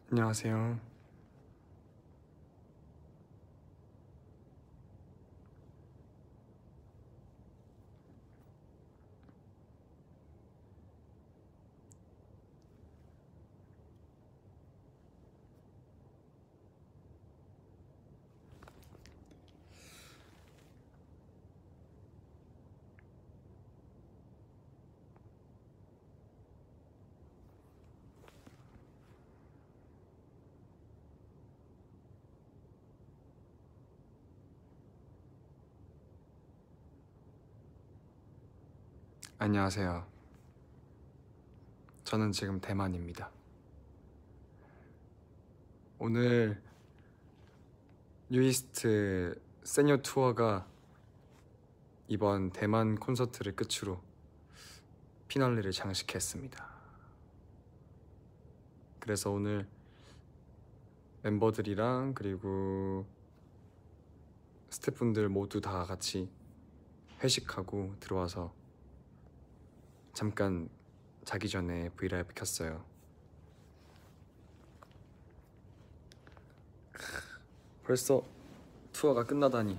안녕하세요. 안녕하세요. 저는 지금 대만입니다. 오늘 뉴이스트 세니어 투어가 이번 대만 콘서트를 끝으로 피날레를 장식했습니다. 그래서 오늘 멤버들이랑 그리고 스태프분들 모두 다 같이 회식하고 들어와서 잠깐 자기 전에 브이라이브 켰어요. 벌써 투어가 끝나다니.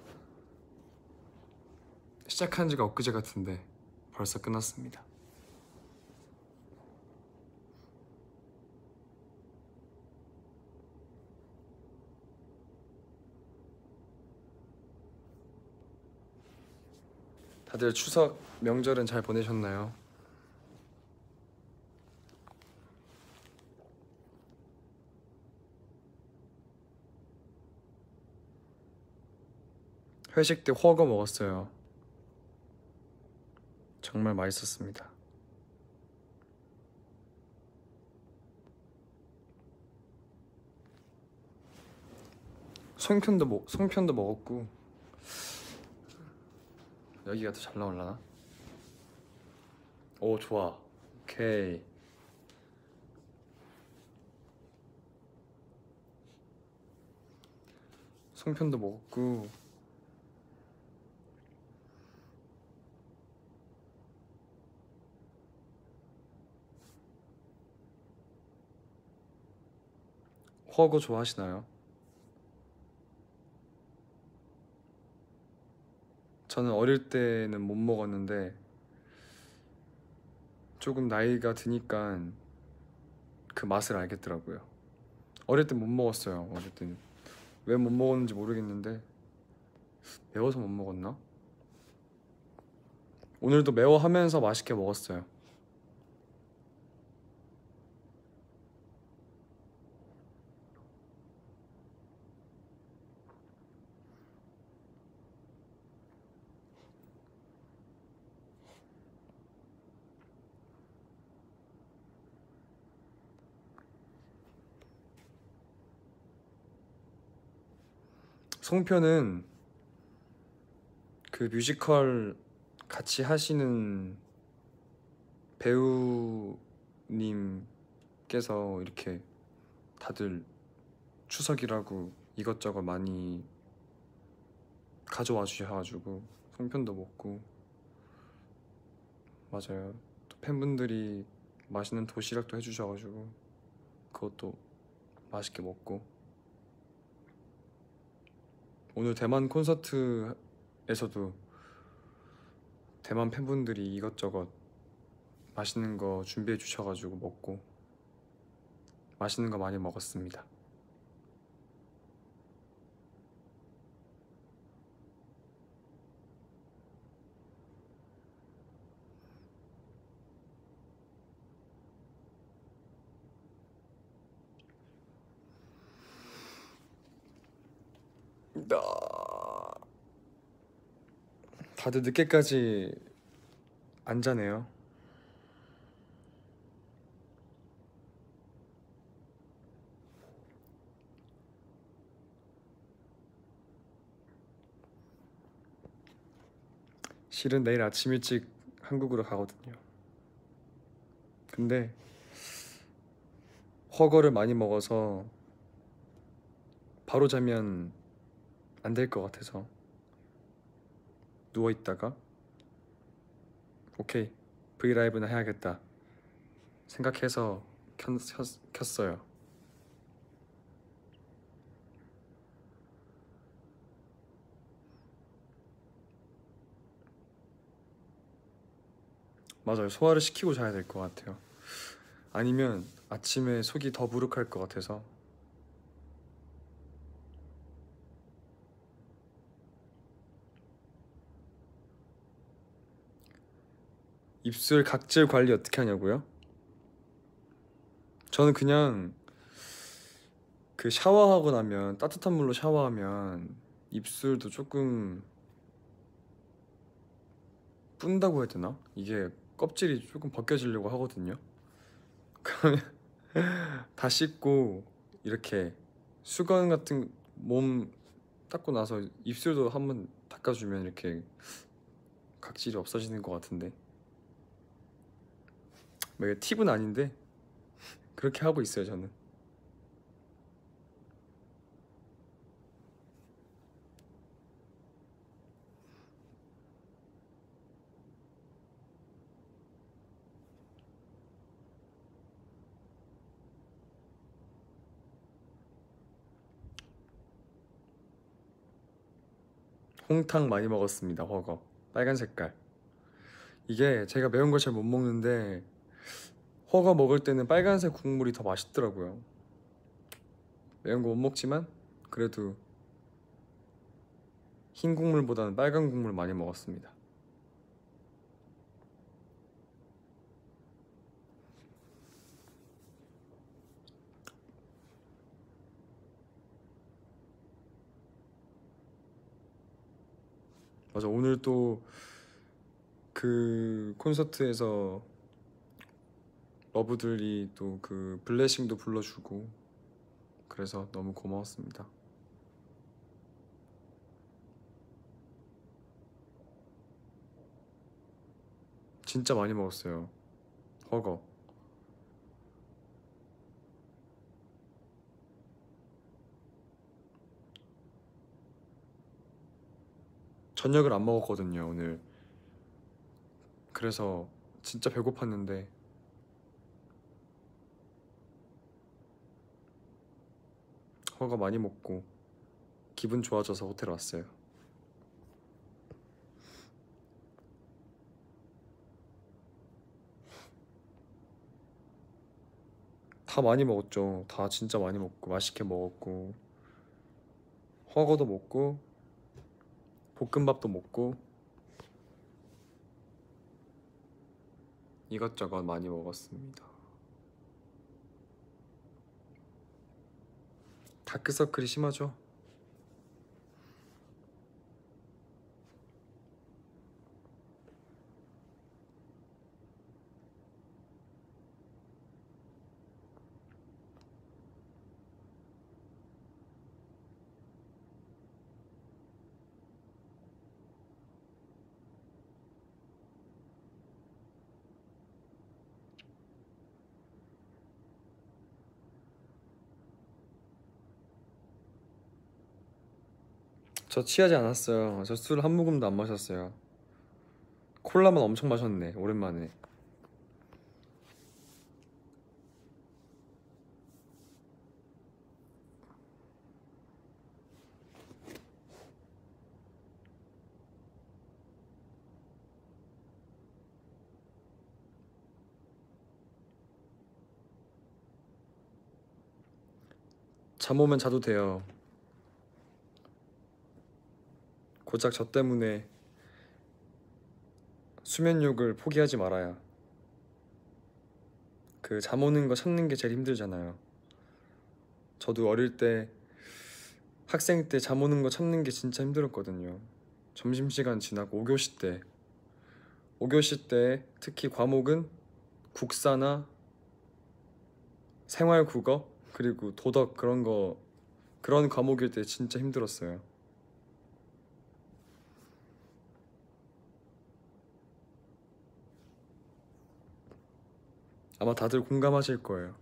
시작한 지가 엊그제 같은데 벌써 끝났습니다. 다들 추석 명절은 잘 보내셨나요? 회식 때 허거 먹었어요. 정말 맛있었습니다. 송편도 먹었고. 여기가 더 잘 나올라나? 오, 좋아. 오케이. 송편도 먹었고. 허거 좋아하시나요? 저는 어릴 때는 못 먹었는데 조금 나이가 드니까 그 맛을 알겠더라고요. 어릴 때 못 먹었어요. 어릴 때는 왜 못 먹었는지 모르겠는데 매워서 못 먹었나? 오늘도 매워하면서 맛있게 먹었어요. 송편은 그 뮤지컬 같이 하시는 배우님께서 이렇게 다들 추석이라고 이것저것 많이 가져와 주셔가지고 송편도 먹고. 맞아요. 또 팬분들이 맛있는 도시락도 해주셔가지고 그것도 맛있게 먹고. 오늘 대만 콘서트에서도 대만 팬분들이 이것저것 맛있는 거 준비해 주셔가지고 먹고 맛있는 거 많이 먹었습니다. 다들 늦게까지 안 자네요. 실은 내일 아침 일찍 한국으로 가거든요. 근데 허거를 많이 먹어서 바로 자면 안 될 것 같아서 누워있다가 오케이, 브이라이브나 해야겠다 생각해서 켰어요. 맞아요. 소화를 시키고 자야 될 것 같아요. 아니면 아침에 속이 더부룩할 것 같아서. 입술 각질 관리 어떻게 하냐고요? 저는 그냥 그 샤워하고 나면 따뜻한 물로 샤워하면 입술도 조금 뿐다고 해야 되나? 이게 껍질이 조금 벗겨지려고 하거든요. 그러면 다 씻고 이렇게 수건 같은 몸 닦고 나서 입술도 한번 닦아주면 이렇게 각질이 없어지는 것 같은데, 뭐 이게 팁은 아닌데 그렇게 하고 있어요 저는. 홍탕 많이 먹었습니다. 허거 빨간 색깔. 이게 제가 매운 걸 잘 못 먹는데 허거 먹을 때는 빨간색 국물이 더 맛있더라고요. 매운 거 못 먹지만 그래도 흰 국물보다는 빨간 국물 많이 먹었습니다. 맞아, 오늘 또 그 콘서트에서 러브들이 또 그 블레싱도 불러주고 그래서 너무 고마웠습니다. 진짜 많이 먹었어요. 허거. 저녁을 안 먹었거든요 오늘. 그래서 진짜 배고팠는데 허거 많이 먹고 기분 좋아져서 호텔 왔어요. 다 많이 먹었죠. 다 진짜 많이 먹고 맛있게 먹었고 허거도 먹고 볶음밥도 먹고 이것저것 많이 먹었습니다. 다크서클이 심하죠? 저 취하지 않았어요. 저 술 한 모금도 안 마셨어요. 콜라만 엄청 마셨네 오랜만에. 잠 오면 자도 돼요. 고작 저 때문에 수면욕을 포기하지 말아야. 그 잠 오는 거 참는 게 제일 힘들잖아요. 저도 어릴 때 학생 때 잠 오는 거 참는 게 진짜 힘들었거든요. 점심시간 지나고 5교시 때 특히 과목은 국사나 생활국어 그리고 도덕 그런 과목일 때 진짜 힘들었어요. 아마 다들 공감하실 거예요.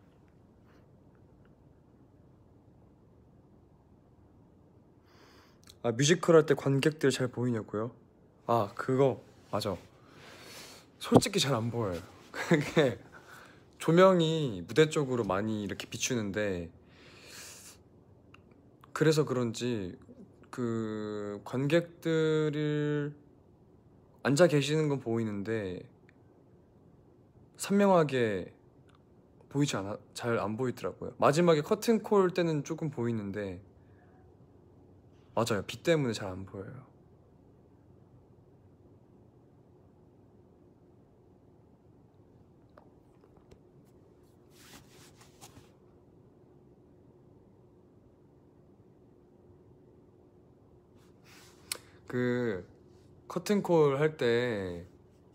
아, 뮤지컬 할 때 관객들 잘 보이냐고요? 아, 그거 맞아. 솔직히 잘 안 보여요. 그게 조명이 무대 쪽으로 많이 이렇게 비추는데 그래서 그런지 그 관객들을 앉아 계시는 건 보이는데 선명하게 잘 안 보이더라고요. 마지막에 커튼콜 때는 조금 보이는데 맞아요. 빛 때문에 잘 안 보여요. 그 커튼콜 할 때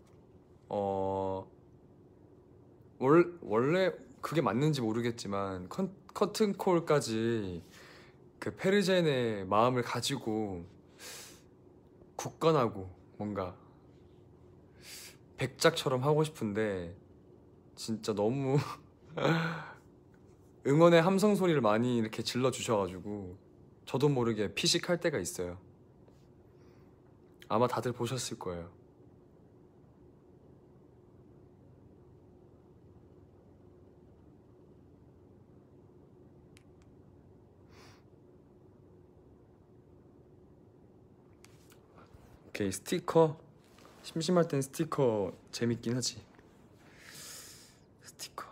원래 그게 맞는지 모르겠지만 커튼콜까지 그 페르젠의 마음을 가지고 굳건하고 뭔가 백작처럼 하고 싶은데 진짜 너무 응원의 함성 소리를 많이 이렇게 질러 주셔가지고 저도 모르게 피식할 때가 있어요. 아마 다들 보셨을 거예요. 오케이, 스티커. 심심할 땐 스티커 재밌긴 하지. 스티커.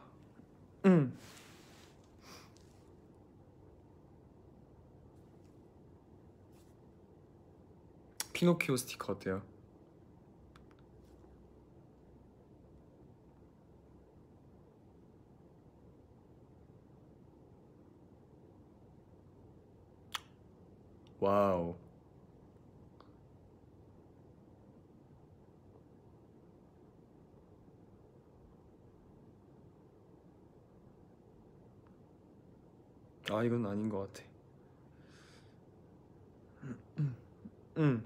피노키오 스티커 어때요? 와우. 아, 이건 아닌 것 같아. 응.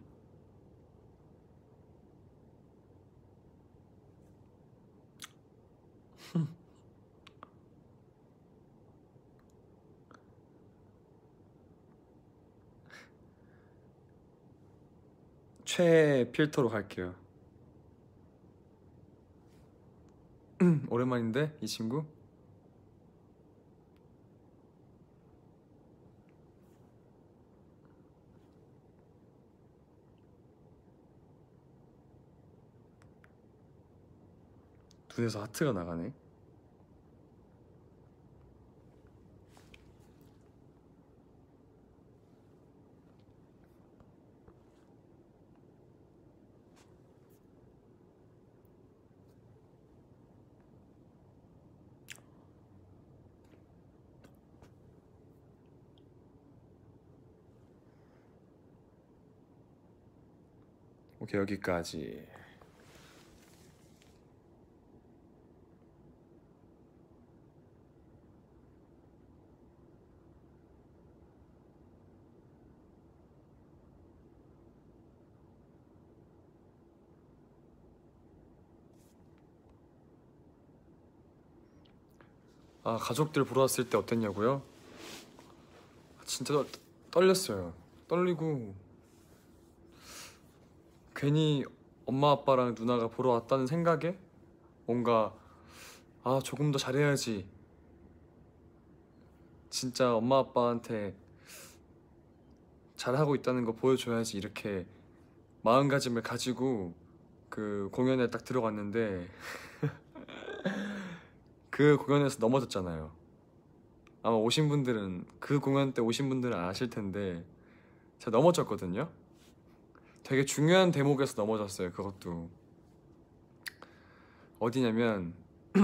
최애 필터로 갈게요. 오랜만인데 이 친구? 눈에서 하트가 나가네. 오케이, 여기까지. 아, 가족들 보러 왔을 때 어땠냐고요? 진짜 떨렸어요. 떨리고 괜히 엄마 아빠랑 누나가 보러 왔다는 생각에 뭔가 조금 더 잘해야지. 진짜 엄마 아빠한테 잘하고 있다는 거 보여줘야지. 이렇게 마음가짐을 가지고 그 공연에 딱 들어갔는데 그 공연에서 넘어졌잖아요. 아마 오신 분들은 그 공연 때 오신 분들은 아실 텐데 제가 넘어졌거든요. 되게 중요한 대목에서 넘어졌어요. 그것도 어디냐면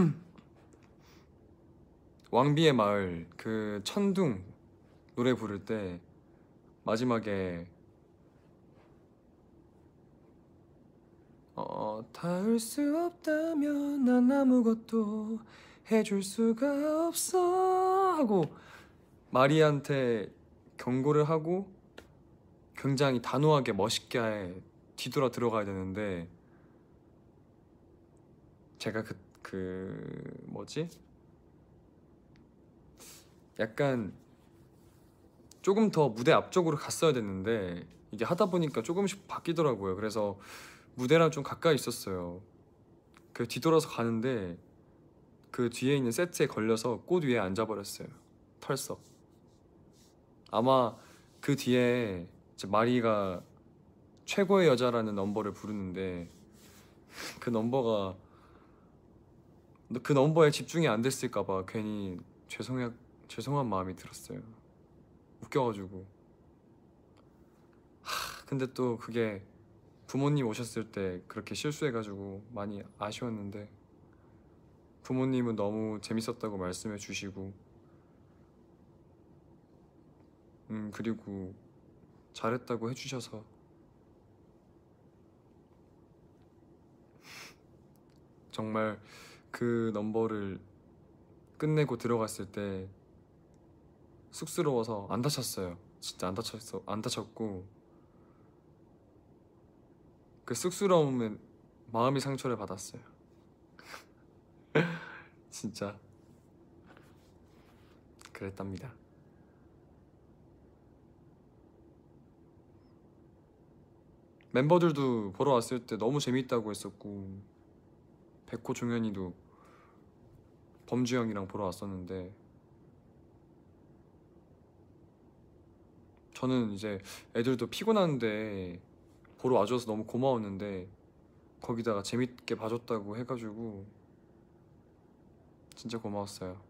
왕비의 마을 그 천둥 노래 부를 때 마지막에 닿을 수 없다면 난 아무것도 해줄 수가 없어 하고 마리한테 경고를 하고 굉장히 단호하게 멋있게 뒤돌아 들어가야 되는데 제가 뭐지? 약간 조금 더 무대 앞쪽으로 갔어야 됐는데 이게 하다 보니까 조금씩 바뀌더라고요. 그래서 무대랑 좀 가까이 있었어요. 그 뒤돌아서 가는데 그 뒤에 있는 세트에 걸려서 꽃 위에 앉아버렸어요. 털썩. 아마 그 뒤에 이제 마리가 최고의 여자라는 넘버를 부르는데 그 넘버가 그 넘버에 집중이 안 됐을까봐 괜히 죄송한 마음이 들었어요. 웃겨가지고. 근데 또 그게 부모님 오셨을 때 그렇게 실수해가지고 많이 아쉬웠는데, 부모님은 너무 재밌었다고 말씀해 주시고, 그리고 잘했다고 해주셔서 정말 그 넘버를 끝내고 들어갔을 때 쑥스러워서 안 다쳤어요. 진짜 안 다쳤고, 그 쑥스러움에 마음이 상처를 받았어요. 진짜 그랬답니다. 멤버들도 보러 왔을 때 너무 재밌다고 했었고, 백호 종현이도 범주 형이랑 보러 왔었는데, 저는 이제 애들도 피곤한데 보러 와줘서 너무 고마웠는데, 거기다가 재밌게 봐줬다고 해가지고 진짜 고마웠어요.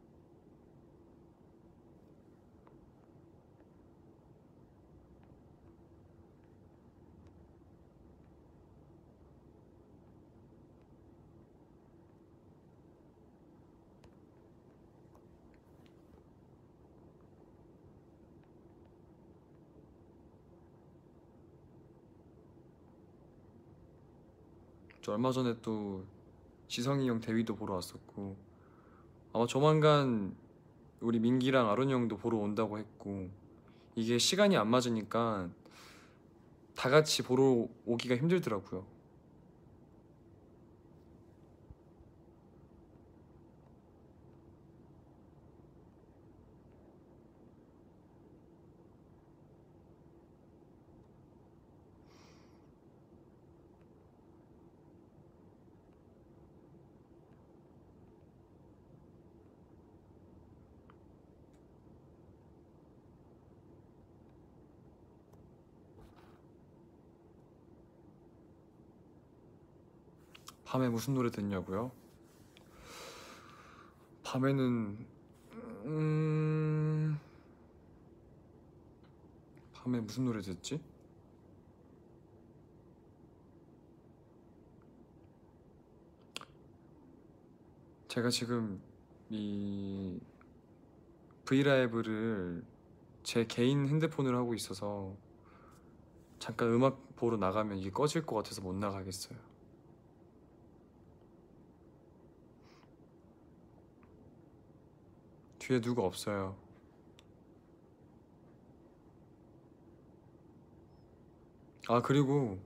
저 얼마 전에 또 지성이 형 데뷔도 보러 왔었고, 아마 조만간 우리 민기랑 아론 형도 보러 온다고 했고, 이게 시간이 안 맞으니까 다 같이 보러 오기가 힘들더라고요. 밤에 무슨 노래 듣냐고요? 밤에는 밤에 무슨 노래 듣지? 제가 지금 이 브이라이브를 제 개인 핸드폰으로 하고 있어서 잠깐 음악 보러 나가면 이게 꺼질 것 같아서 못 나가겠어요. 뒤에 누가 없어요. 아, 그리고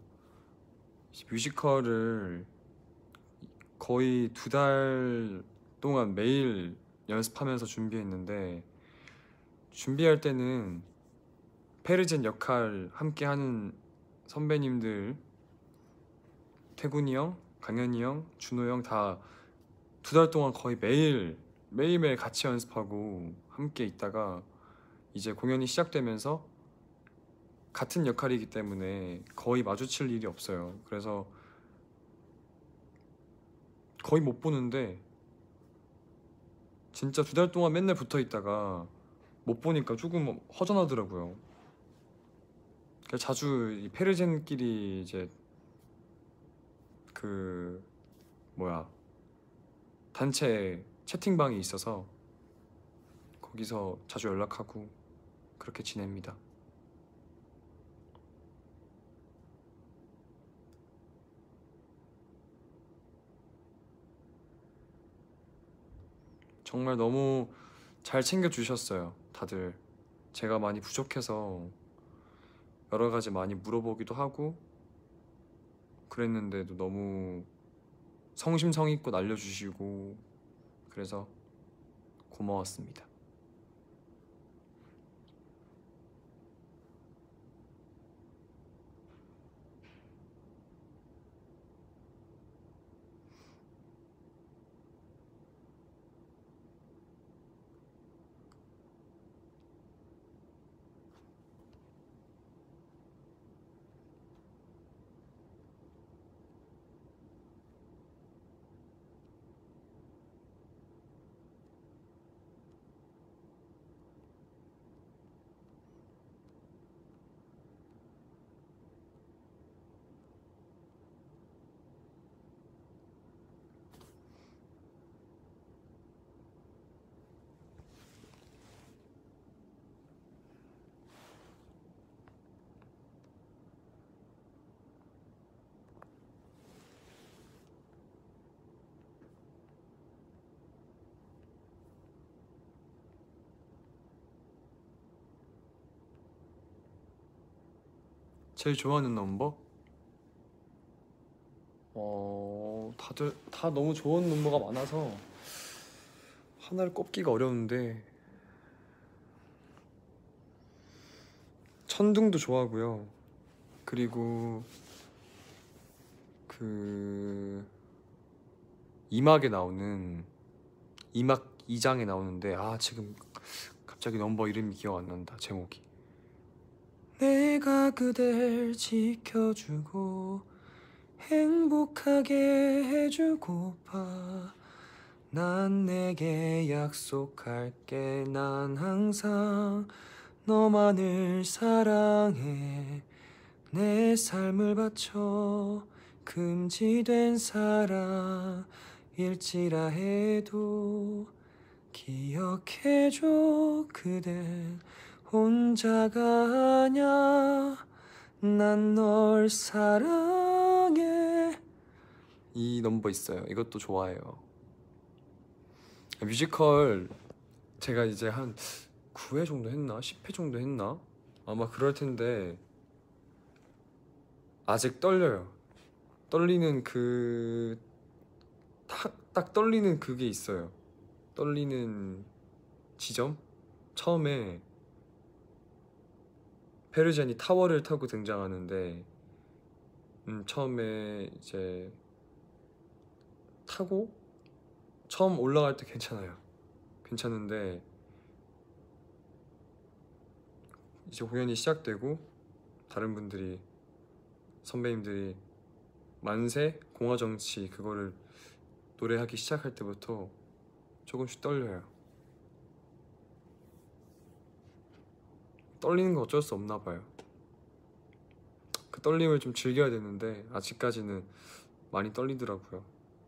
뮤지컬을 거의 2달 동안 매일 연습하면서 준비했는데, 준비할 때는 페르젠 역할 함께 하는 선배님들, 태군이 형, 강현이 형, 준호 형 다 2달 동안 거의 매일매일 같이 연습하고 함께 있다가, 이제 공연이 시작되면서 같은 역할이기 때문에 거의 마주칠 일이 없어요. 그래서 거의 못 보는데, 진짜 2달 동안 맨날 붙어 있다가 못 보니까 조금 허전하더라고요. 그래서 자주 이 페르젠끼리 이제 그 뭐야, 단체 채팅방이 있어서 거기서 자주 연락하고 그렇게 지냅니다. 정말 너무 잘 챙겨주셨어요, 다들. 제가 많이 부족해서 여러 가지 많이 물어보기도 하고 그랬는데도 너무 성심성의껏 알려주시고, 그래서 고마웠습니다. 제일 좋아하는 넘버? 다들 다 너무 좋은 넘버가 많아서 하나를 꼽기가 어려운데 천둥도 좋아하고요. 그리고 그 이막에 나오는 이막 2장에 나오는데 지금 갑자기 넘버 이름이 기억 안 난다. 제목이 내가 그댈 지켜주고 행복하게 해주고파 난 내게 약속할게 난 항상 너만을 사랑해 내 삶을 바쳐 금지된 사랑일지라 해도 기억해줘 그댄 혼자가 아냐 난 널 사랑해 이 넘버 있어요. 이것도 좋아해요. 뮤지컬 제가 이제 한 9회 정도 했나? 10회 정도 했나? 아마 그럴 텐데 아직 떨려요. 떨리는 딱 떨리는 그게 있어요. 떨리는 지점? 처음에 페르지안이 타워를 타고 등장하는데 처음에 이제 타고 처음 올라갈 때 괜찮은데 이제 공연이 시작되고 다른 분들이 선배님들이 만세 공화정치 그거를 노래하기 시작할 때부터 조금씩 떨려요. 떨리는 거 어쩔 수 없나 봐요. 그 떨림을 좀 즐겨야 되는데 아직까지는 많이 떨리더라고요.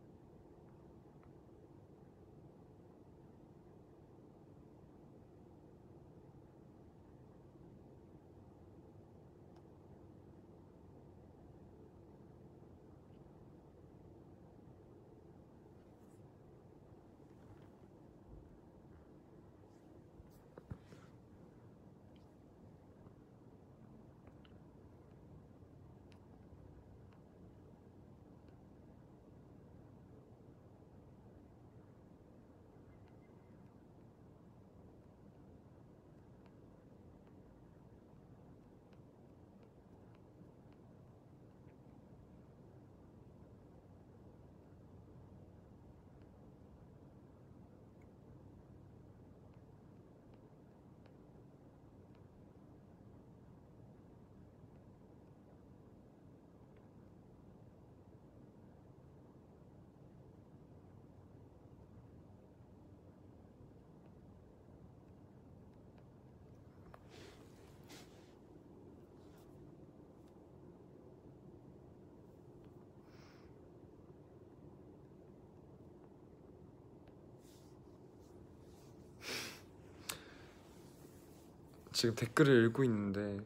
지금 댓글을 읽고 있는데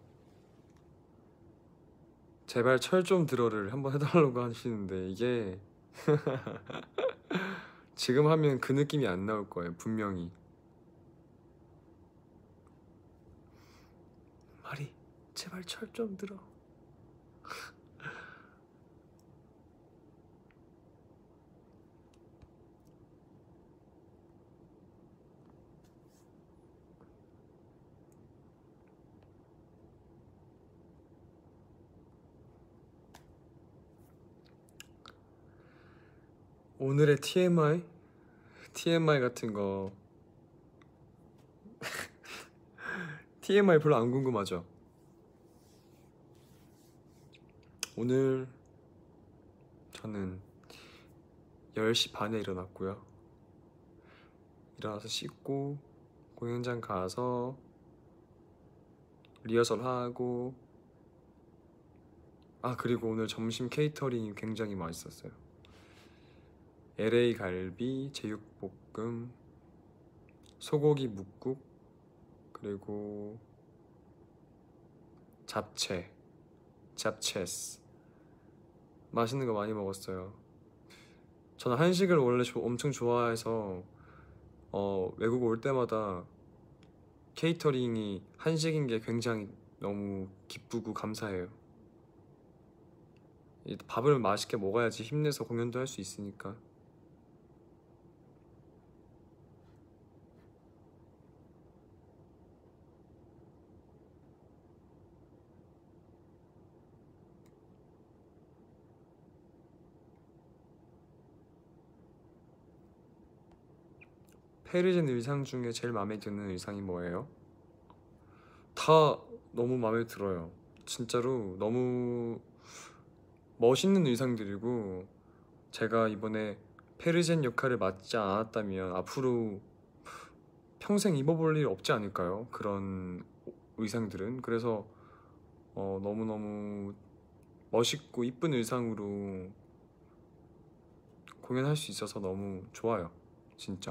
제발 철 좀 들어를 한번 해달라고 하시는데 이게 지금 하면 그 느낌이 안 나올 거예요. 분명히 마리 제발 철 좀 들어. 오늘의 TMI 같은 거 TMI 별로 안 궁금하죠? 오늘 저는 10시 반에 일어났고요. 일어나서 씻고 공연장 가서 리허설 하고 그리고 오늘 점심 케이터링이 굉장히 맛있었어요. LA 갈비, 제육볶음, 소고기 묵국, 그리고 잡채스 맛있는 거 많이 먹었어요. 저는 한식을 원래 엄청 좋아해서 외국 올 때마다 케이터링이 한식인 게 굉장히 너무 기쁘고 감사해요. 밥을 맛있게 먹어야지 힘내서 공연도 할 수 있으니까. 페르젠 의상 중에 제일 마음에 드는 의상이 뭐예요? 다 너무 마음에 들어요. 진짜로 너무 멋있는 의상들이고, 제가 이번에 페르젠 역할을 맡지 않았다면 앞으로 평생 입어볼 일 없지 않을까요? 그런 의상들은. 그래서 너무너무 멋있고 이쁜 의상으로 공연할 수 있어서 너무 좋아요. 진짜.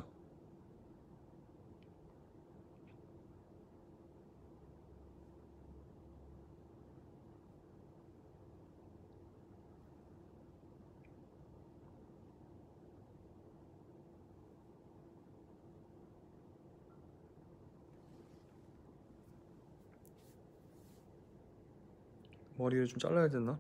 머리를 좀 잘라야 되나?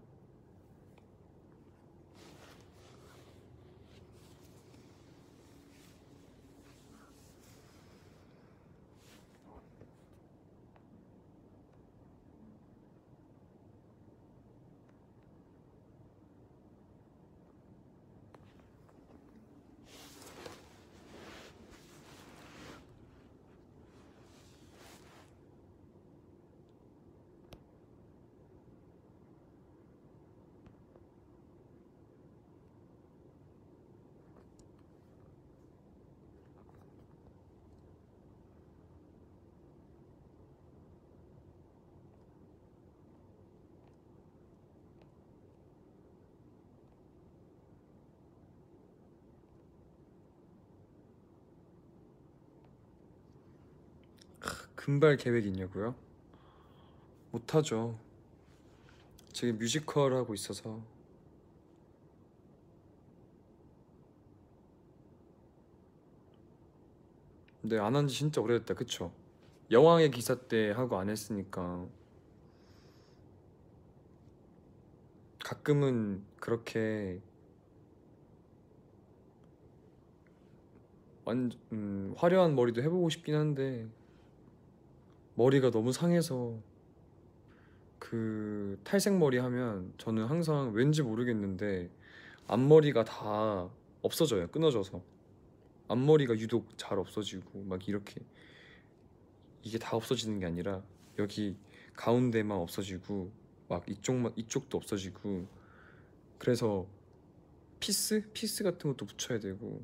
금발 계획 있냐고요? 못하죠. 지금 뮤지컬 하고 있어서. 근데 안 한 지 진짜 오래됐다, 그쵸? 여왕의 기사 때 하고 안 했으니까. 가끔은 그렇게 화려한 머리도 해보고 싶긴 한데 머리가 너무 상해서, 그 탈색 머리 하면 저는 항상 왠지 모르겠는데 앞머리가 다 없어져요. 끊어져서 앞머리가 유독 잘 없어지고 막 이렇게, 이게 다 없어지는 게 아니라 여기 가운데만 없어지고 막 이쪽도 없어지고. 그래서 피스 같은 것도 붙여야 되고.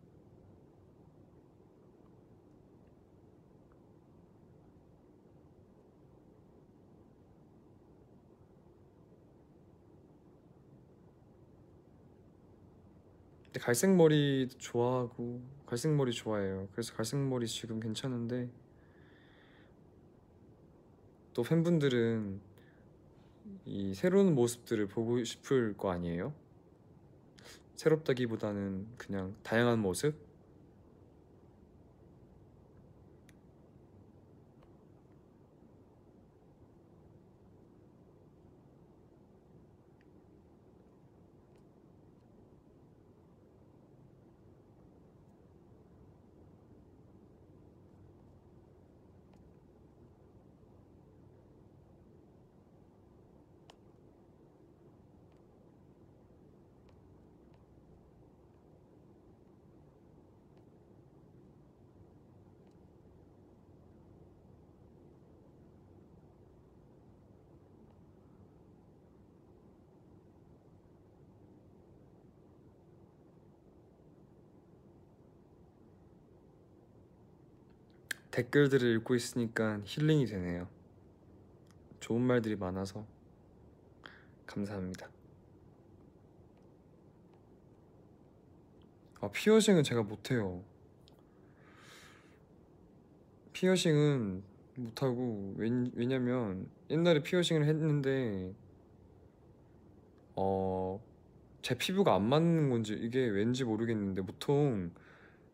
근데 갈색 머리 좋아하고 갈색 머리 좋아해요. 그래서 갈색 머리 지금 괜찮은데, 또 팬분들은 이 새로운 모습들을 보고 싶을 거 아니에요? 새롭다기보다는 그냥 다양한 모습? 댓글들을 읽고 있으니까 힐링이 되네요. 좋은 말들이 많아서 감사합니다. 피어싱은 제가 못해요. 피어싱은 못하고, 왜냐면 옛날에 피어싱을 했는데 제 피부가 안 맞는 건지 이게 왠지 모르겠는데, 보통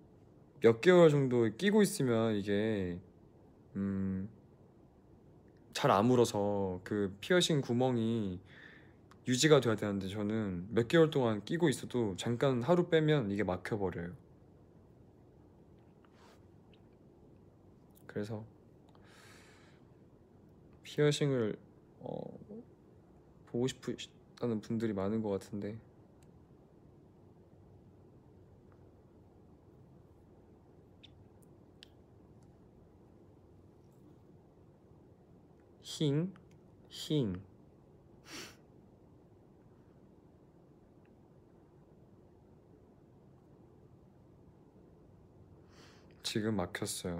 몇 개월 정도 끼고 있으면 이게 잘 아물어서 그 피어싱 구멍이 유지가 돼야 되는데 저는 몇 개월 동안 끼고 있어도 잠깐 하루 빼면 이게 막혀버려요. 그래서 피어싱을 보고 싶으시다는 분들이 많은 것 같은데 힝? 힝 지금 막혔어요.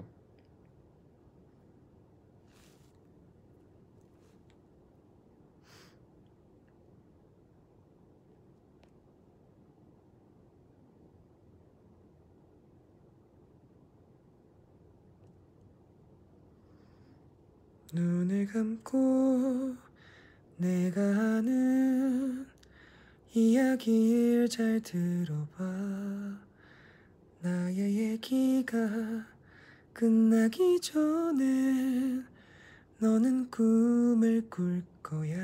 눈을 감고 내가 하는 이야기를 잘 들어봐. 나의 얘기가 끝나기 전에 너는 꿈을 꿀 거야.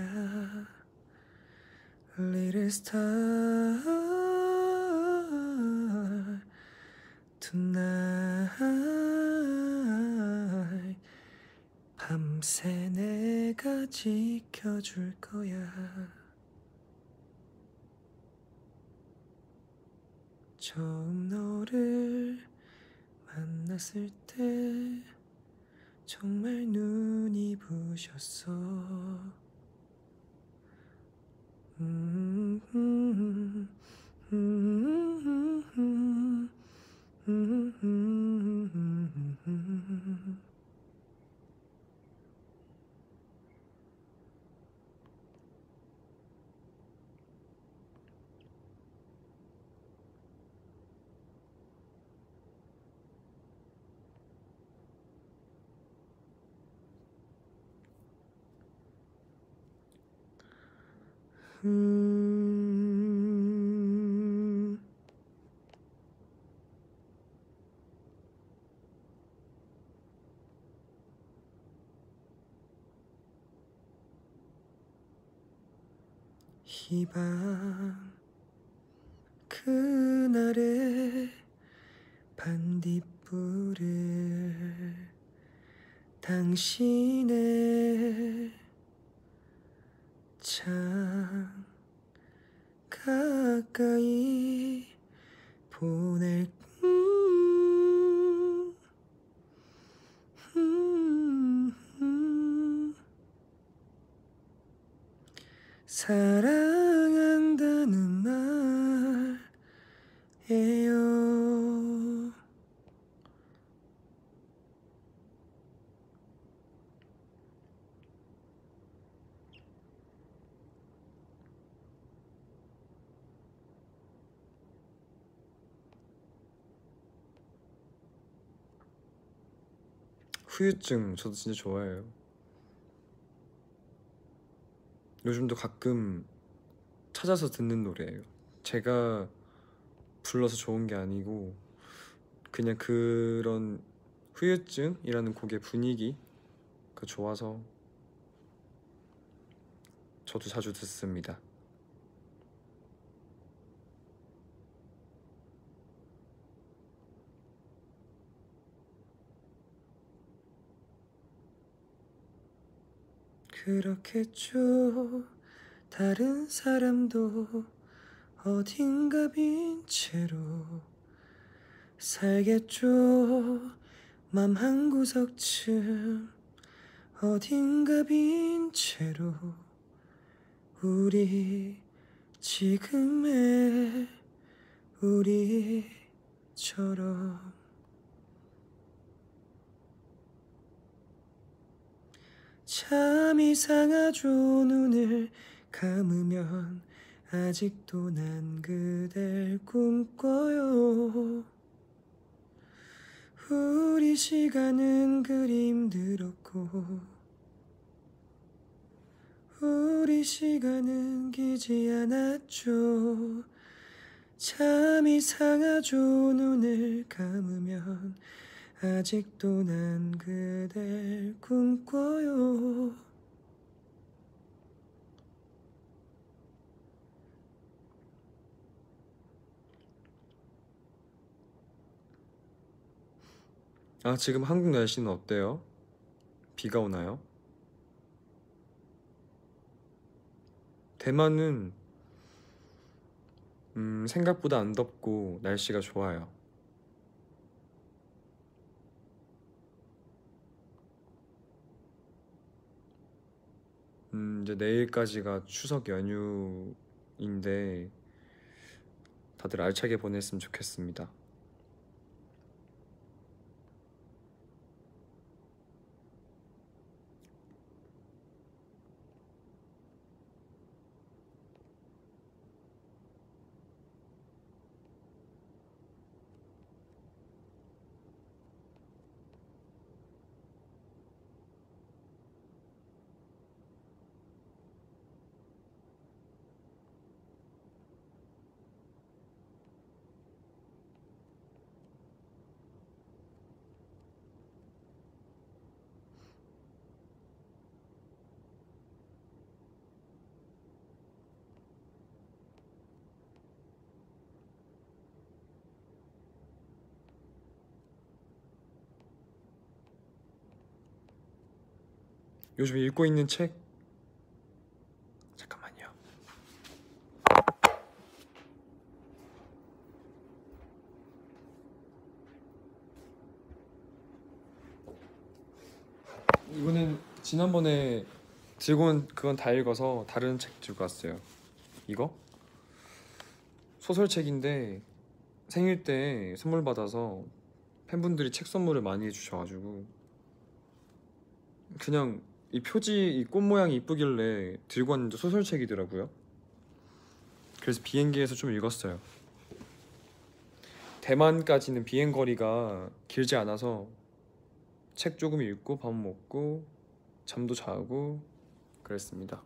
Little star tonight 밤새 내가 지켜줄 거야. 처음 너를 만났을 때 정말 눈이 부셨어. 이 밤 그날의 반딧불을 당신의 참 가까이 보낼 사랑한다는 말이에요. 후유증 저도 진짜 좋아해요. 요즘도 가끔 찾아서 듣는 노래예요. 제가 불러서 좋은 게 아니고 그냥 그런 후유증이라는 곡의 분위기가 좋아서 저도 자주 듣습니다. 그렇겠죠. 다른 사람도 어딘가 빈 채로 살겠죠. 맘 한구석쯤 어딘가 빈 채로 우리 지금의 우리처럼 참 이상하죠. 눈을 감으면 아직도 난 그댈 꿈꿔요. 우리 시간은 그리 힘들었고 우리 시간은 기지 않았죠. 참 이상하죠. 눈을 감으면 아직도 난 그댈 꿈꿔요. 아, 지금 한국 날씨는 어때요? 비가 오나요? 대만은 생각보다 안 덥고 날씨가 좋아요. 이제 내일까지가 추석 연휴인데 다들 알차게 보냈으면 좋겠습니다. 요즘 읽고 있는 책, 잠깐만요. 이거는 지난번에 들고 온 그건 다 읽어서 다른 책 들고 왔어요. 이거? 소설책인데 생일 때 선물 받아서 팬분들이 책 선물을 많이 해주셔가지고 그냥 이 표지, 이 꽃 모양이 이쁘길래 들고 왔는데 소설책이더라고요. 그래서 비행기에서 좀 읽었어요. 대만까지는 비행 거리가 길지 않아서 책 조금 읽고 밥 먹고 잠도 자고 그랬습니다.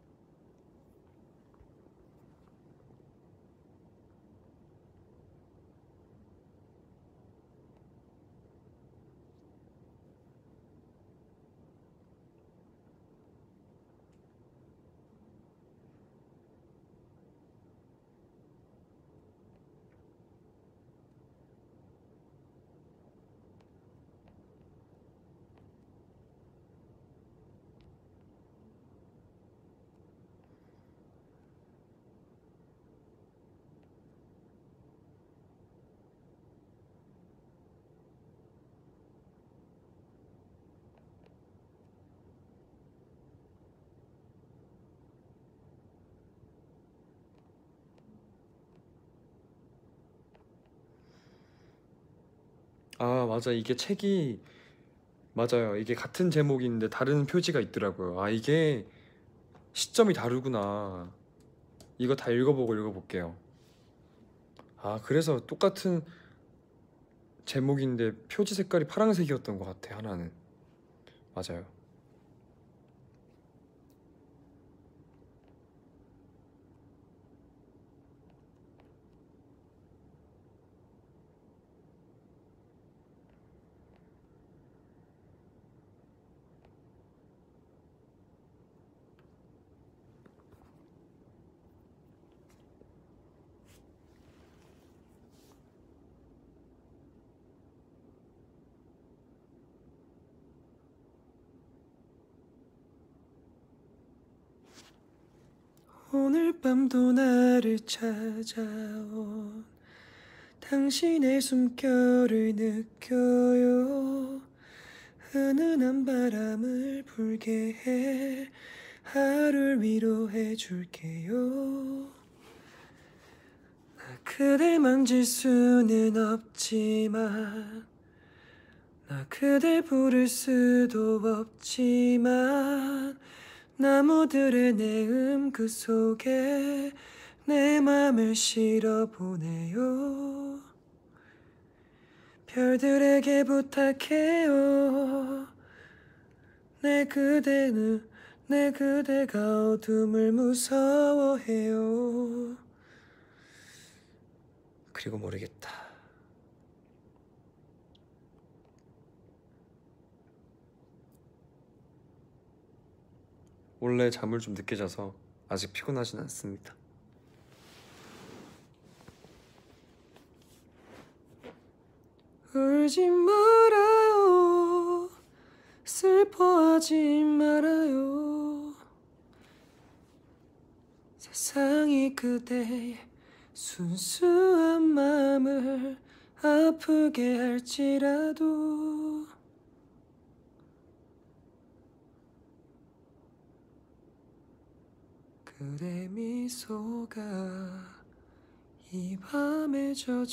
아, 맞아. 이게 책이 맞아요. 이게 같은 제목인데 다른 표지가 있더라고요. 아, 이게 시점이 다르구나. 이거 다 읽어보고 읽어볼게요. 아, 그래서 똑같은 제목인데 표지 색깔이 파란색이었던 것 같아, 하나는. 맞아요. 오늘 밤도 나를 찾아온 당신의 숨결을 느껴요. 은은한 바람을 불게 해 하루를 위로해 줄게요. 나 그댈 만질 수는 없지만 나 그댈 부를 수도 없지만 나무들의 내음 그 속에 내 맘을 실어보내요. 별들에게 부탁해요. 내 그대가 어둠을 무서워해요. 그리고 모르겠다. 원래 잠을 좀 늦게 자서 아직 피곤하진 않습니다. 울지 말아요, 슬퍼하지 말아요. 세상이 그대의 순수한 마음을 아프게 할지라도 그대 미소가 이 밤에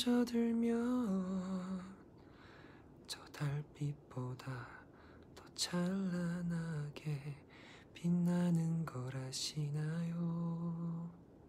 젖어들면 저 달빛보다 더 찬란하게 빛나는 걸 아시나요?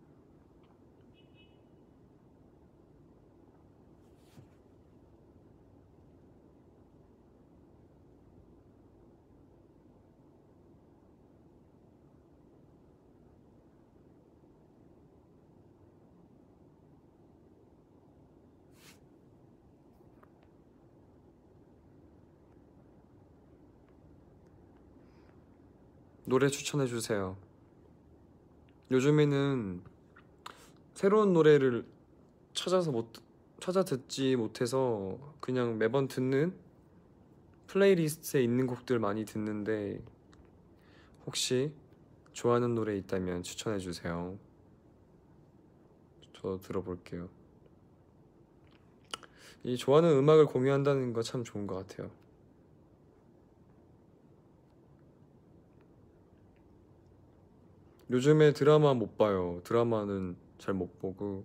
노래 추천해주세요. 요즘에는 새로운 노래를 찾아 듣지 못해서 그냥 매번 듣는 플레이리스트에 있는 곡들 많이 듣는데 혹시 좋아하는 노래 있다면 추천해주세요. 저 들어볼게요. 이 좋아하는 음악을 공유한다는 거 참 좋은 것 같아요. 요즘에 드라마 못 봐요. 드라마는 잘 못 보고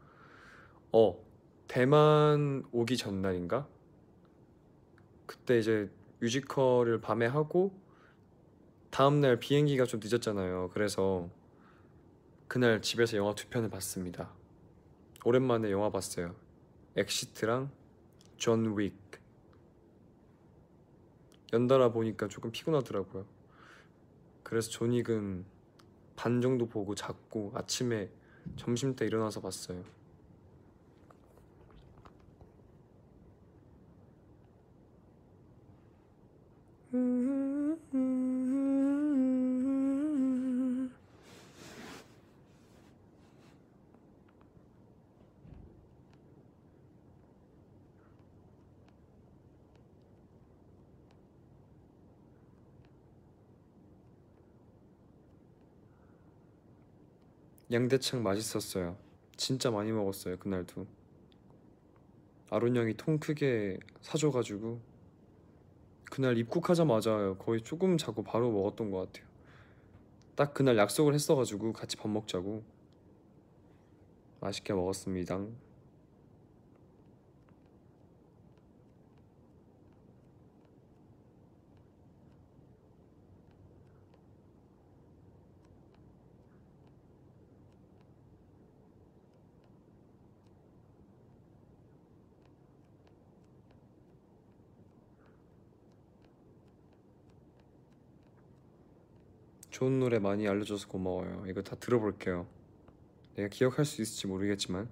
대만 오기 전날인가? 그때 이제 뮤지컬을 밤에 하고 다음날 비행기가 좀 늦었잖아요. 그래서 그날 집에서 영화 두 편을 봤습니다. 오랜만에 영화 봤어요. 엑시트랑 존 윅. 연달아 보니까 조금 피곤하더라고요. 그래서 존 윅은 반 정도 보고 잤고 아침에 점심때 일어나서 봤어요. 양대창 맛있었어요. 진짜 많이 먹었어요 그날도. 아론 형이 통 크게 사줘가지고 그날 입국하자마자 거의 조금 자고 바로 먹었던 것 같아요. 딱 그날 약속을 했어가지고 같이 밥 먹자고. 맛있게 먹었습니다. 좋은 노래 많이 알려줘서 고마워요. 이거 다 들어볼게요. 내가 기억할 수 있을지 모르겠지만.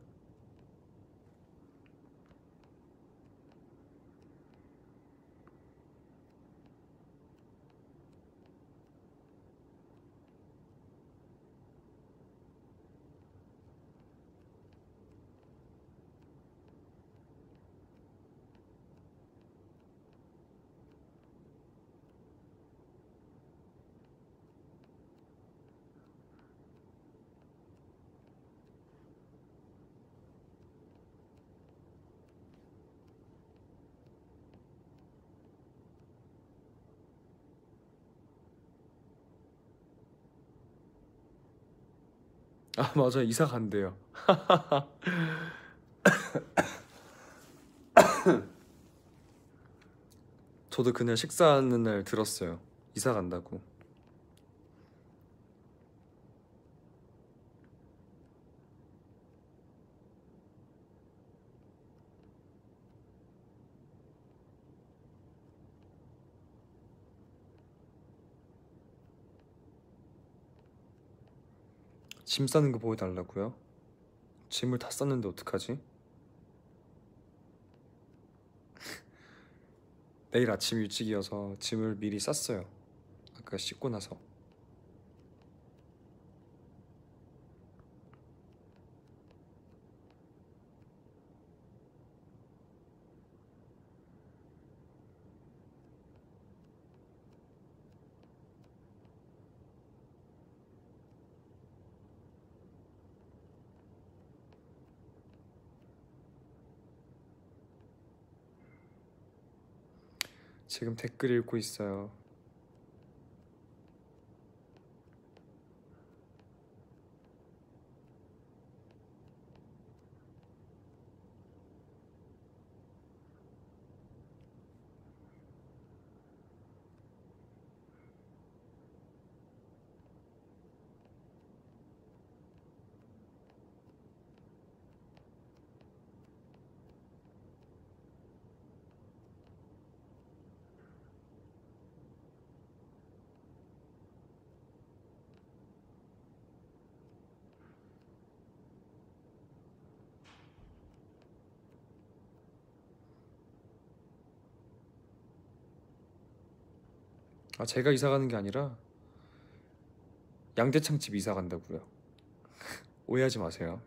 아 맞아, 이사 간대요. 저도 그날 식사하는 날 들었어요. 이사 간다고. 짐 싸는 거 보여달라고요? 짐을 다 쌌는데 어떡하지? 내일 아침 일찍이어서 짐을 미리 쌌어요. 아까 씻고 나서. 지금 댓글 읽고 있어요. 아, 제가 이사 가는 게 아니라 양대창 집 이사 간다고요. 오해하지 마세요.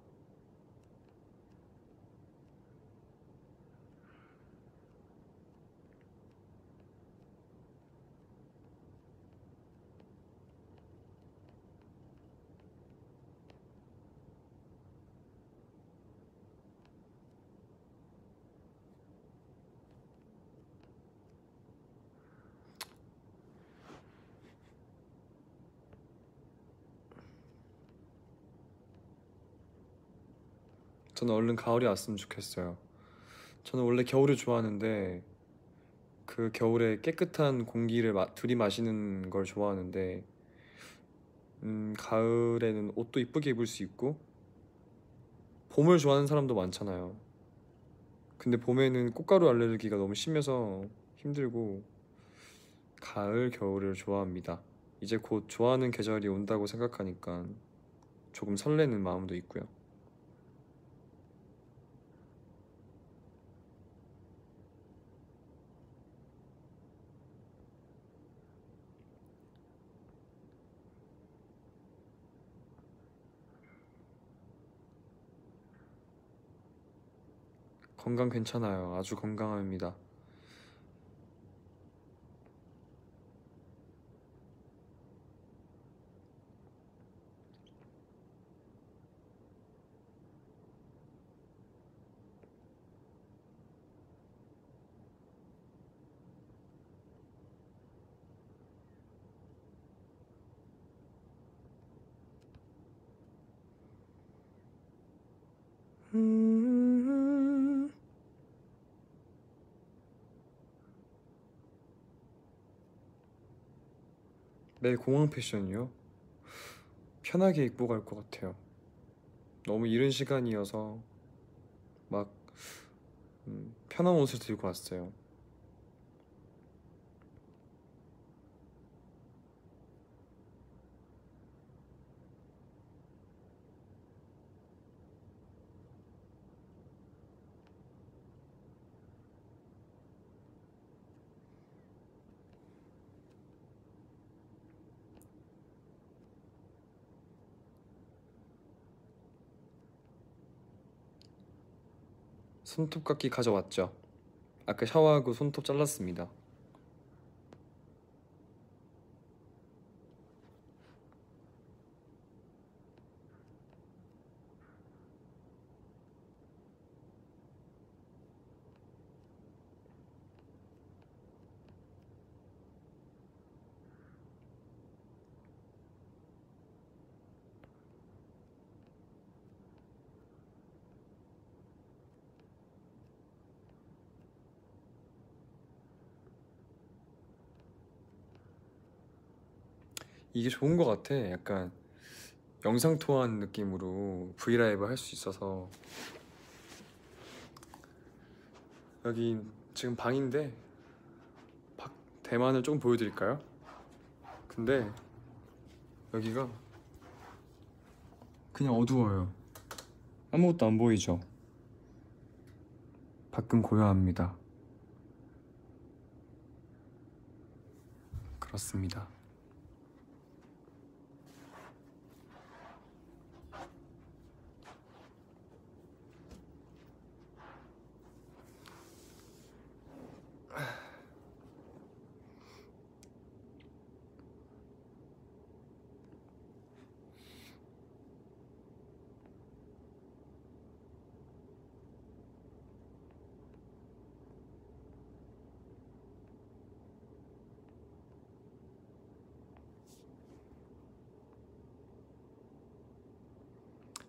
저는 얼른 가을이 왔으면 좋겠어요. 저는 원래 겨울을 좋아하는데 그 겨울에 깨끗한 공기를 들이마시는 걸 좋아하는데 가을에는 옷도 이쁘게 입을 수 있고 봄을 좋아하는 사람도 많잖아요. 근데 봄에는 꽃가루 알레르기가 너무 심해서 힘들고 가을, 겨울을 좋아합니다. 이제 곧 좋아하는 계절이 온다고 생각하니까 조금 설레는 마음도 있고요. 건강 괜찮아요. 아주 건강합니다. 매일 공항 패션이요? 편하게 입고 갈 것 같아요. 너무 이른 시간이어서 막 편한 옷을 들고 왔어요. 손톱깎이 가져왔죠. 아까 샤워하고 손톱 잘랐습니다. 이게 좋은 것 같아. 약간 영상 통화하는 느낌으로 브이라이브 할 수 있어서. 여기 지금 방인데 밖 대만을 조금 보여드릴까요? 근데 여기가 그냥 어두워요. 아무것도 안 보이죠? 밖은 고요합니다. 그렇습니다.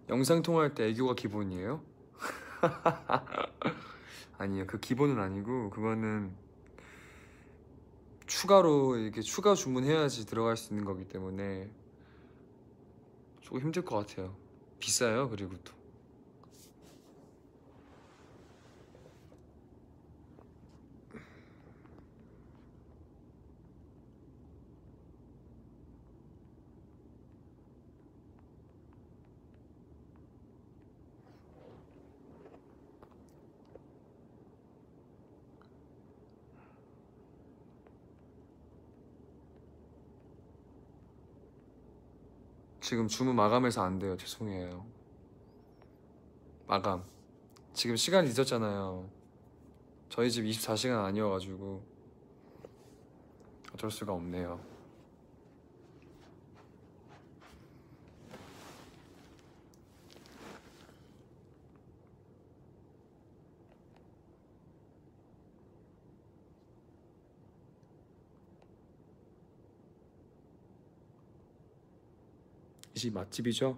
영상 통화할 때 애교가 기본이에요? 아니에요. 그 기본은 아니고 그거는 추가로 이렇게 추가 주문해야지 들어갈 수 있는 거기 때문에 조금 힘들 것 같아요. 비싸요. 그리고 또 지금 주문 마감해서 안 돼요. 죄송해요. 마감. 지금 시간이 늦었잖아요. 저희 집 24시간 아니어가지고 어쩔 수가 없네요. 이 집 맛집이죠?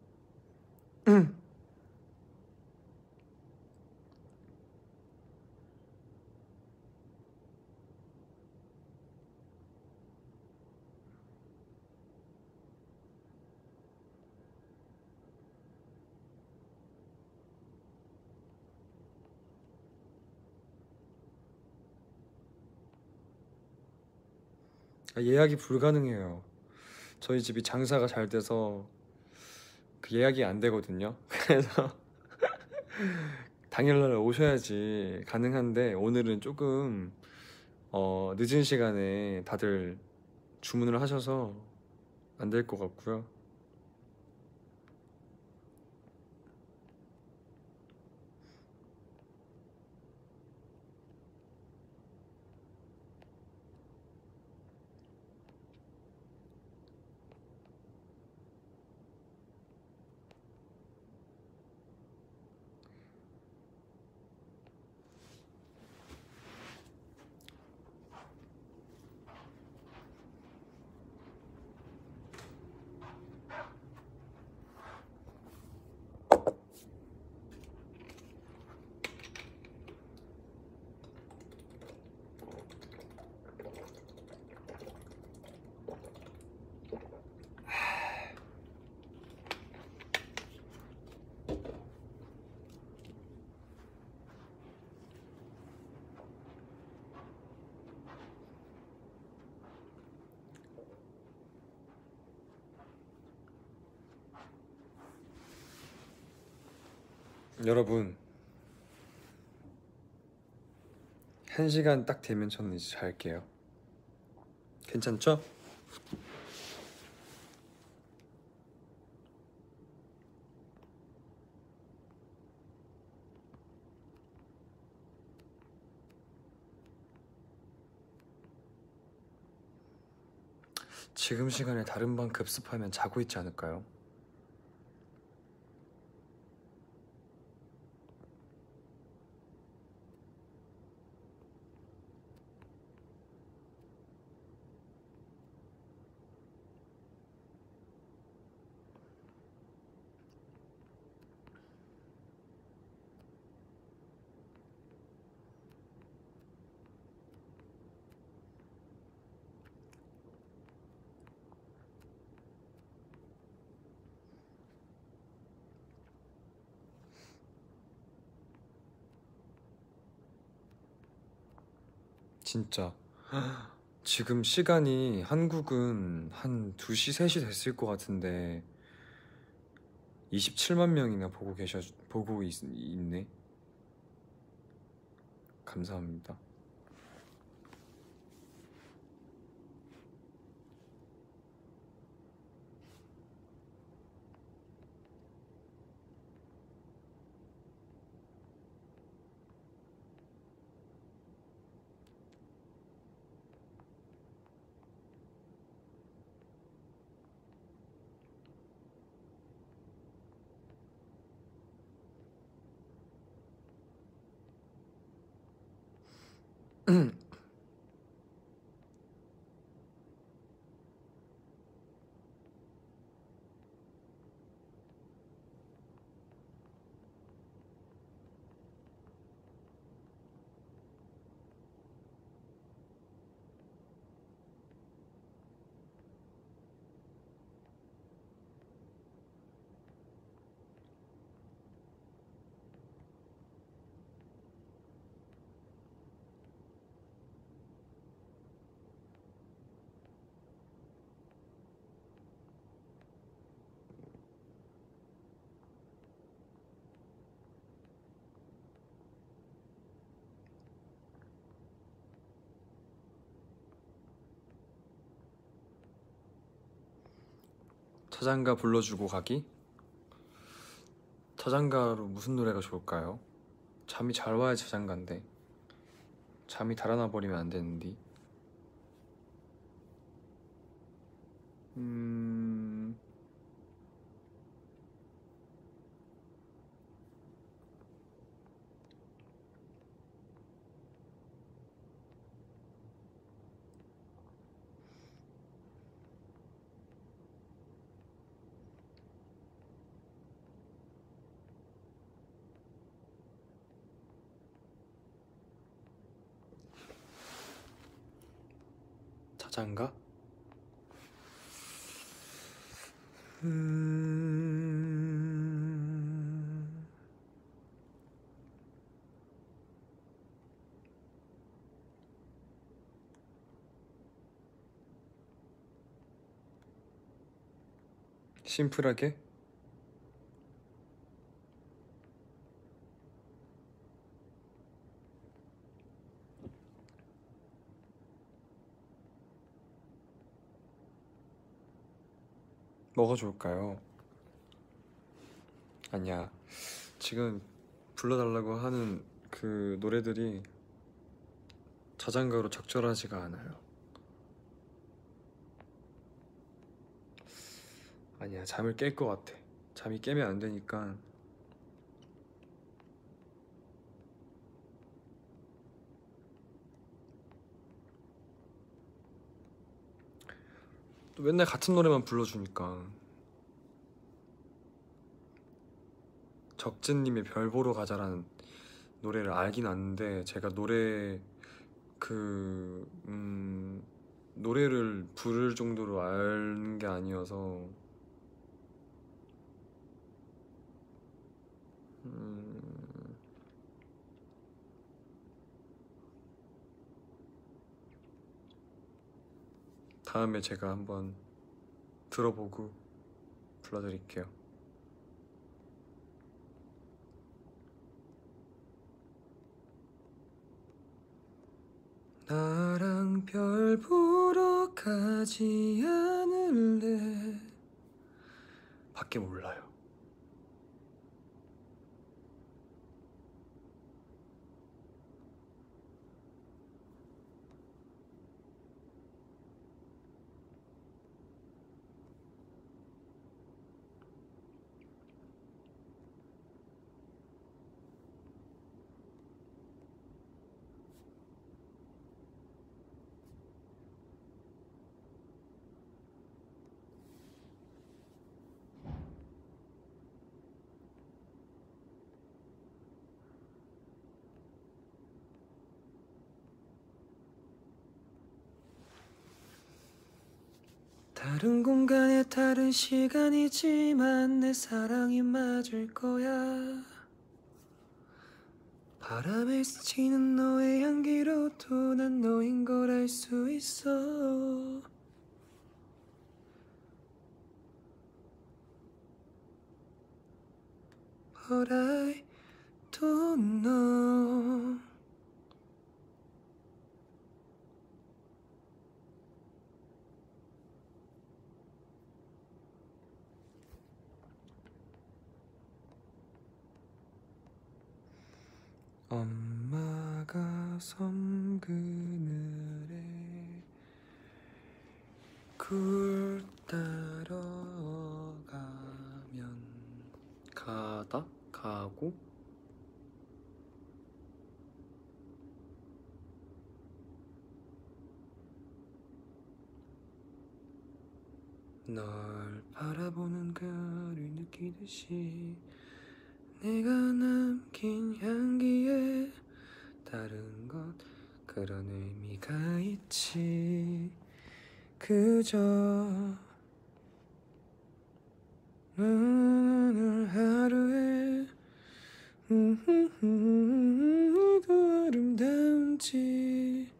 예약이 불가능해요. 저희 집이 장사가 잘 돼서 그 예약이 안 되거든요. 그래서 당일날 오셔야지 가능한데 오늘은 조금 늦은 시간에 다들 주문을 하셔서 안 될 것 같고요. 여러분 1시간 딱 되면 저는 이제 잘게요. 괜찮죠? 지금 시간에 다른 방 급습하면 자고 있지 않을까요? 진짜 지금 시간이 한국은 한 2시, 3시 됐을 것 같은데 27만 명이나 보고 있네. 감사합니다. 자장가 불러주고 가기? 자장가로 무슨 노래가 좋을까요? 잠이 잘 와야 자장가인데 잠이 달아나 버리면 안 되는데. 자장가? 심플하게? 뭐가 좋을까요? 아니야, 지금 불러달라고 하는 그 노래들이 자장가로 적절하지가 않아요. 아니야, 잠을 깰 것 같아. 잠이 깨면 안 되니까. 또 맨날 같은 노래만 불러주니까. 적진님의 별 보러 가자라는 노래를 알긴 아는데 제가 그 노래를 부를 정도로 아는 게 아니어서 다음에 제가 한번 들어보고 불러드릴게요. 나랑 별 보러 가지 않을래? 밖에 몰라요. 다른 공간에 다른 시간이지만 내 사랑이 맞을 거야. 바람에 스치는 너의 향기로도 난 너인 걸 알 수 있어. But I don't know. 엄마가 섬 그늘에 굴 따러 가면 가다? 가고? 널 바라보는 그를 느끼듯이 내가 남긴 향기에 다른 것 그런 의미가 있지. 그저 오늘 하루에 더 아름다운지.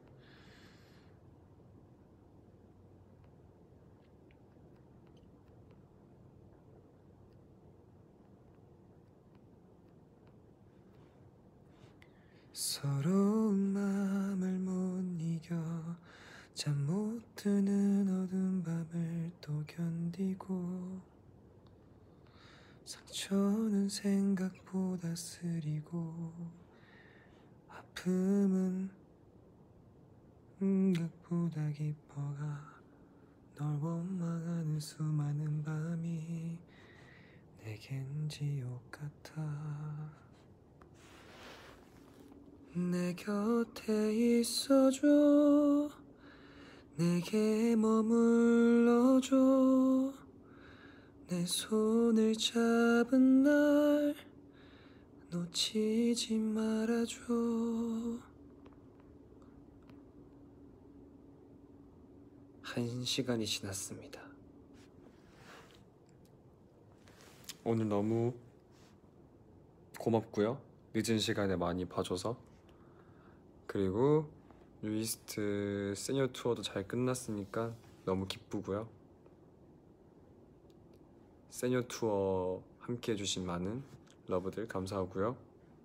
서러운 마음을 못 이겨 잠 못 드는 어두운 밤을 또 견디고 상처는 생각보다 쓰리고 아픔은 생각보다 깊어가 널 원망하는 수많은 밤이 내겐 지옥 같아. 내 곁에 있어줘. 내게 머물러줘. 내 손을 잡은 날 놓치지 말아줘. 1시간이 지났습니다. 오늘 너무 고맙고요. 늦은 시간에 많이 봐줘서. 그리고 뉴이스트 세니어 투어도 잘 끝났으니까 너무 기쁘고요. 세니어 투어 함께 해주신 많은 러브들 감사하고요.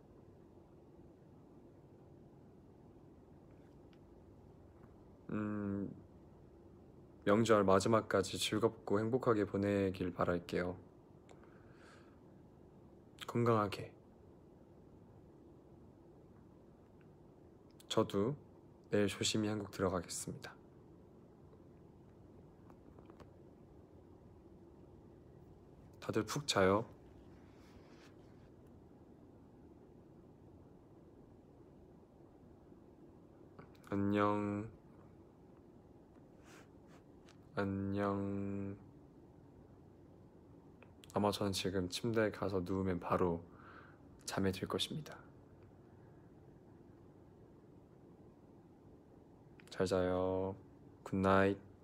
명절 마지막까지 즐겁고 행복하게 보내길 바랄게요. 건강하게. 저도 내일 조심히 한국 들어가겠습니다. 다들 푹 자요. 안녕. 안녕. 아마 저는 지금 침대에 가서 누우면 바로 잠에 들 것입니다. 잘 자요. 굿나잇.